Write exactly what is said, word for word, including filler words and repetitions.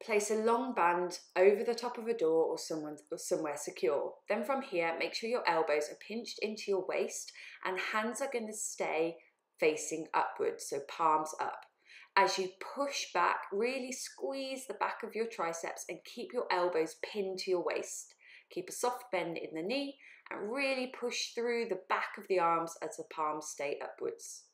Place a long band over the top of a door or, someone, or somewhere secure. Then from here, make sure your elbows are pinched into your waist and hands are going to stay facing upwards, so palms up. As you push back, really squeeze the back of your triceps and keep your elbows pinned to your waist. Keep a soft bend in the knee and really push through the back of the arms as the palms stay upwards.